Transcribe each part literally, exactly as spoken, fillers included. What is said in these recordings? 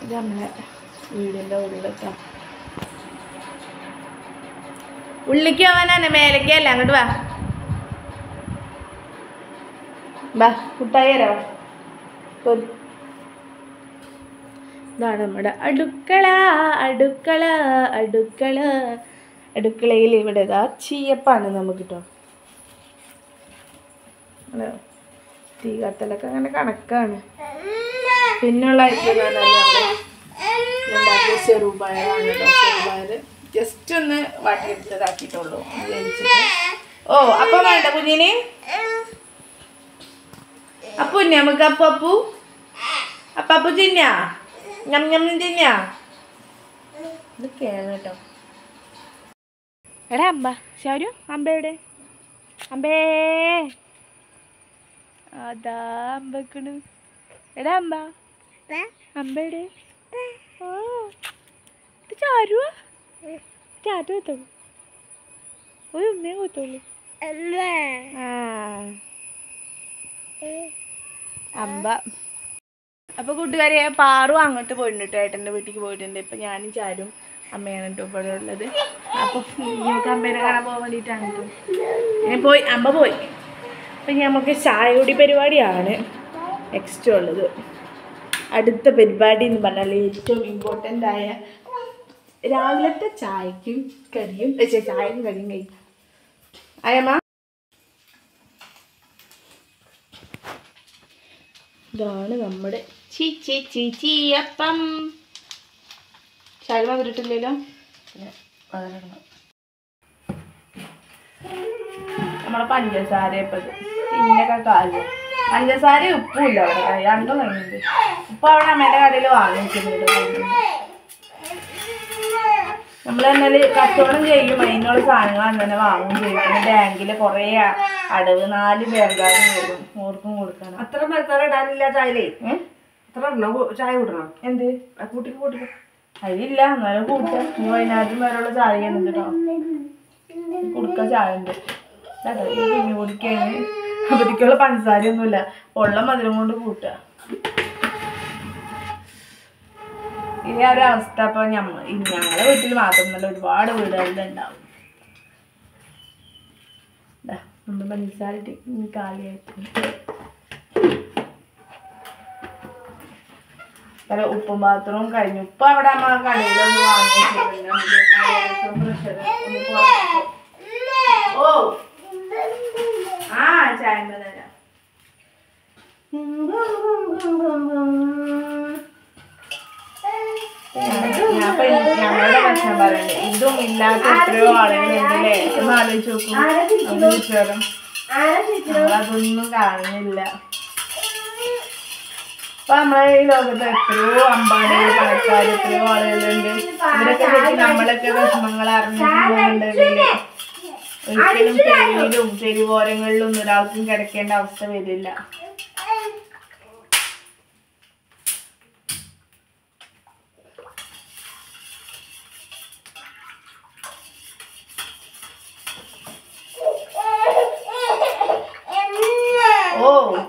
ഇത് നമ്മളെ വീടിൻ്റെ ഉള്ളിലൊക്കെ ഉള്ളിക്ക് പോവാനാണ് മേലേക്കല്ല അങ്ങോട്ട് വാ വാ കുട്ടായി തരാം ഇതാണ് നമ്മുടെ അടുക്കള അടുക്കള അടുക്കള അടുക്കളയിൽ ഇവിടെ ഇതാ ചീയപ്പാണ് നമുക്ക് കേട്ടോ തീ കത്തലൊക്കെ അങ്ങനെ കണക്കാണ് പിന്നുള്ള ഉണ്ടാക്കിയ ചെറുപയറാണ് കേട്ടോ ചെറുപയർ ജസ്റ്റ് ഒന്ന് വാട്ടിയെടുത്തതാക്കിയിട്ടുള്ളൂ വേവിച്ചിട്ട് ഓ അപ്പം വേണ്ട കുഞ്ഞിന് അപ്പു നമുക്ക് അപ്പു അപ്പു അപ്പ അപ്പു തിന്നാ ഞം ഞം തിന്നാ ഇതൊക്കെയാണ് കേട്ടോ എടാ അമ്പ ശാരു അമ്പ എവിടെ അമ്പേ അതാ അമ്പക്കണ് എടാ അമ്പ അമ്പ എവിടെ ഓ ഇത് ചാരുവാ ചാറ്റ കൊത്തോളൂ ഒരു ഉമ്മയെ കൊത്തോളൂ ആ അമ്പ അപ്പൊ കൂട്ടുകാരെ പാറു അങ്ങോട്ട് പോയിട്ടുണ്ട് കേട്ടോ ഏട്ടൻ്റെ വീട്ടിലേക്ക് പോയിട്ടുണ്ട് ഇപ്പൊ ഞാനും ചാരും അമ്മയാണ് കേട്ടോ ഇവിടെ ഉള്ളത് അപ്പൊ നമുക്ക് അമ്മേനെ കാണാൻ പോകാൻ വേണ്ടിയിട്ടാണ് കേട്ടോ ഞാൻ പോയി അമ്മ പോയി അപ്പൊ നമുക്ക് ചായ കുടി പരിപാടിയാണ് നെക്സ്റ്റ് ഉള്ളത് അടുത്ത പരിപാടി എന്ന് പറഞ്ഞാൽ ഏറ്റവും ഇമ്പോർട്ടൻ്റ് ആയ രാവിലത്തെ ചായക്കും കറിയും ചായക്കും കറിയും കഴിക്കും അയമ്മ ഇതാണ് നമ്മുടെ ചീ ചീ ചീ ചീയപ്പം ശാരി വന്നിട്ടില്ലല്ലോ നമ്മളെ പഞ്ചസാര ഇപ്പം പിന്നൊക്കെ കാര്യം പഞ്ചസാര ഉപ്പുമില്ല അവിടെ രണ്ടും കഴിഞ്ഞിട്ട് ഉപ്പ് അവിടെ അമ്മേൻ്റെ കടയിൽ വാങ്ങിക്കുന്നുണ്ട് നമ്മൾ എന്നാൽ കച്ചവടം ചെയ്യും അതിനുള്ള സാധനങ്ങൾ അങ്ങനെ വാങ്ങും ചെയ്യും പിന്നെ ബാങ്കിൽ കുറേ അടവ് നാല് ബാങ്കാരും വരും ഓർക്കും കൊടുക്കണം അത്ര മസാല ഇടാനില്ല ചായലേ അത്ര ചായ കൂട്ടണം എന്ത് കൂട്ടിക്ക് കൂട്ടിക്ക് അതിലില്ല എന്നാലും കൂട്ടുക ഇനി വൈകുന്നേരത്തിന് വരെയുള്ള ചായ ഉണ്ട് കേട്ടോ കൊടുക്ക ചായ ഉണ്ട് കേട്ടോ പിന്നെ കുടിക്കാൻ അവധിക്കുള്ള പഞ്ചസാരയൊന്നുമില്ല ഉള്ള മധുരം കൊണ്ട് കൂട്ടുക ഇനി ആ ഒരു അവസ്ഥ അപ്പൊ ഞമ്മ ഞങ്ങളുടെ വീട്ടിൽ മാത്രമല്ല ഒരുപാട് വീടുകളിലുണ്ടാവും നമ്മൾ പഞ്ചസാര കാലിയായിട്ട് പല ഉപ്പും പാത്രവും കഴിഞ്ഞു ഉപ്പ് അവിടെ അമ്മ കടയിലൊന്ന് വാങ്ങിച്ചിട്ടില്ല ഓ ആ ചായ തരാം ഞങ്ങളുടെ പ്രശ്നം പറയണ്ടേ ഇതും ഇല്ലാത്ത എത്രയോ ആളുകളുണ്ടല്ലേ ഒന്ന് ആലോചിച്ച് നോക്കും നമുക്ക് ചുറ്റുവരം നമ്മളതൊന്നും കാണുന്നില്ല അപ്പൊ നമ്മളെ ഈ ലോകത്ത് എത്രയോ അമ്പാടികൾ പണക്കാർ എത്രയോ ആളുകളുണ്ട് ഇവരൊക്കെ പറ്റി നമ്മളൊക്കെ വിഷമങ്ങൾ അറിഞ്ഞിട്ടുണ്ടെങ്കിൽ ഒരിക്കലും തെരുവിലും തെരുവോരങ്ങളിലൊന്നും ഒരാൾക്കും കിടക്കേണ്ട അവസ്ഥ വരില്ല ഓ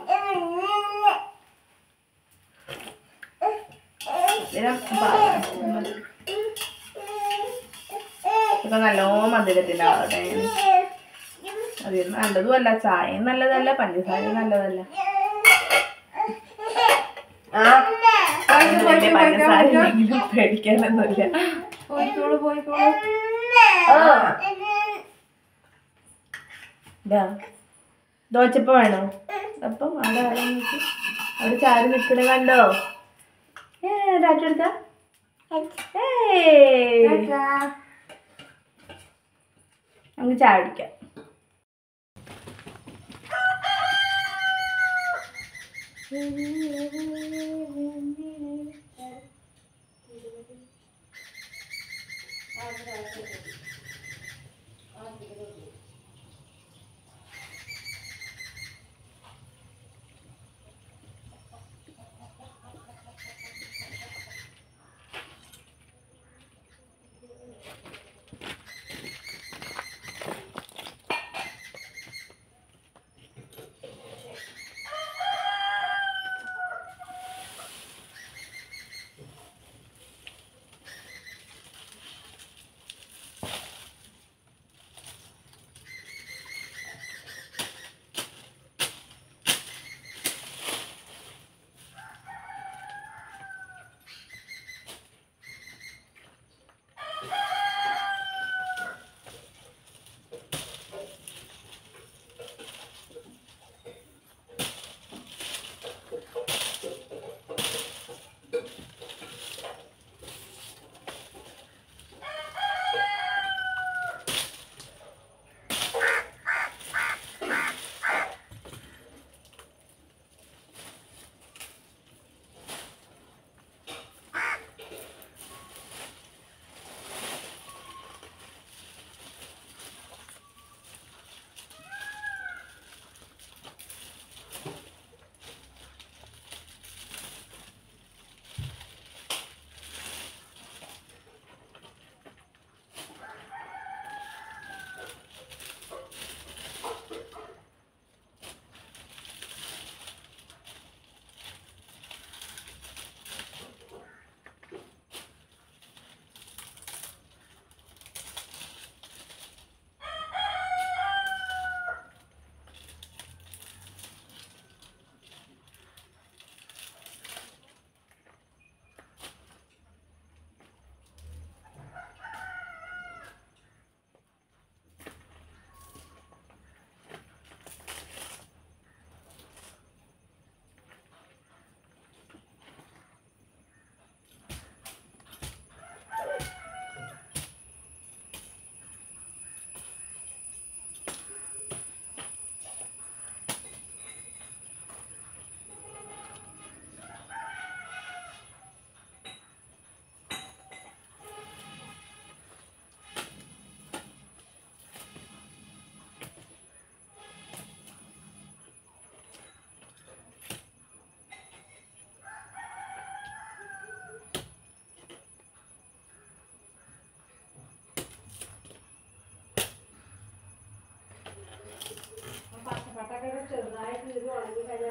ഇതൊക്കെ നല്ലോ മധുരത്തിലാവട്ടെ അത് നല്ലതുമല്ല ചായയും നല്ലതല്ല പഞ്ചസാരയും നല്ലതല്ല പഞ്ചസാര പേടിക്കാനൊന്നുമില്ല പോയിക്കോളൂ പോയിക്കോളൂ ദോശപ്പ വേണോ അപ്പം അവിടെ അവിടെ ചാരി നിൽക്കണ കണ്ടോ ഏ രാട്ടെടുത്ത നമുക്ക് ചായ കുടിക്കാം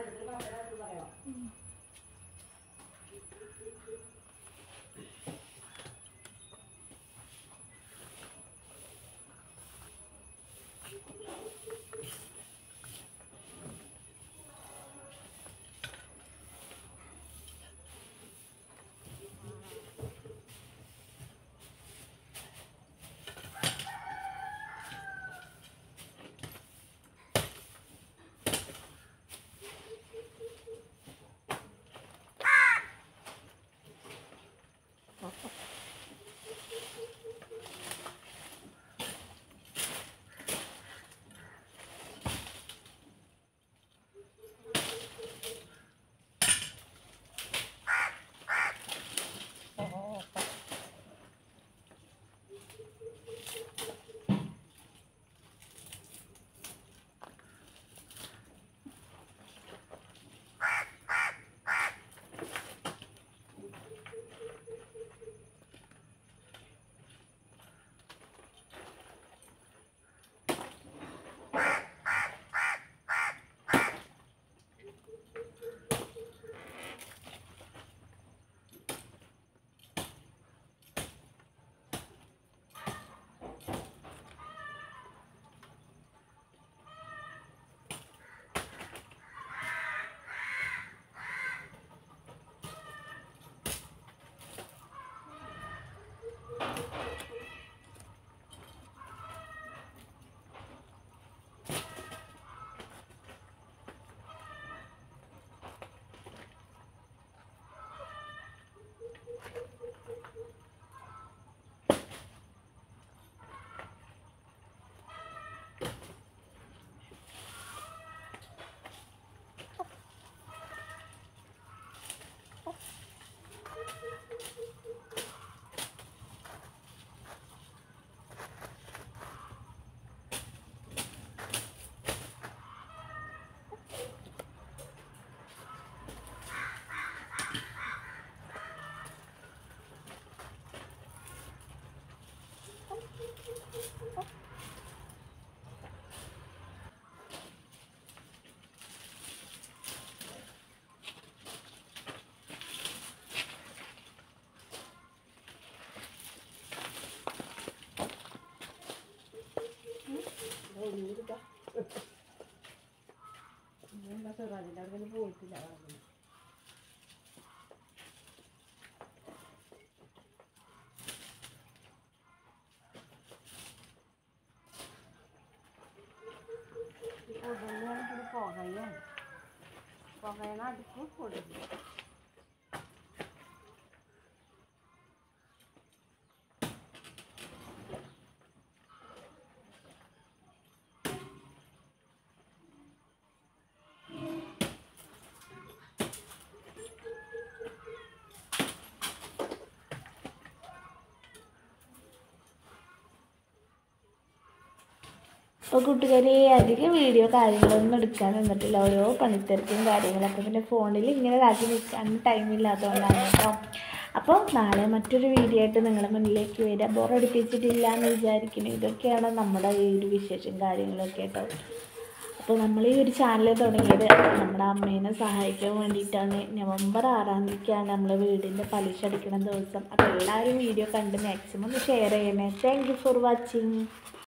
പോയിട്ടില്ല. പുകയാണ് പുകയാണ് അടുപ്പ് കൊടുക്കും. അപ്പോൾ കൂട്ടുകാരി അധികം വീഡിയോ കാര്യങ്ങളൊന്നും എടുക്കാൻ നിന്നിട്ടില്ല, ഓരോ പണിത്തിരക്കും കാര്യങ്ങളൊക്കെ പിന്നെ ഫോണിൽ ഇങ്ങനെ ഇതാക്കി നിൽക്കാൻ ടൈമില്ലാത്തതുകൊണ്ടാണ് കേട്ടോ. അപ്പോൾ നാളെ മറ്റൊരു വീഡിയോ ആയിട്ട് നിങ്ങളുടെ മുന്നിലേക്ക് വരിക. ബോറടിപ്പിച്ചിട്ടില്ല എന്ന് വിചാരിക്കുന്നു. ഇതൊക്കെയാണ് നമ്മുടെ ഈ ഒരു വിശേഷം കാര്യങ്ങളൊക്കെ കേട്ടോ. അപ്പോൾ നമ്മൾ ഈ ഒരു ചാനൽ തുടങ്ങിയത് നമ്മുടെ അമ്മേനെ സഹായിക്കാൻ വേണ്ടിയിട്ടാണ്. നവംബർ ആറാം തീയതിക്കാണ് നമ്മൾ വീടിൻ്റെ പലിശ അടിക്കുന്ന ദിവസം. അപ്പോൾ എല്ലാവരും വീഡിയോ കണ്ട് മാക്സിമം ഷെയർ ചെയ്യണേ. Thank you for watching.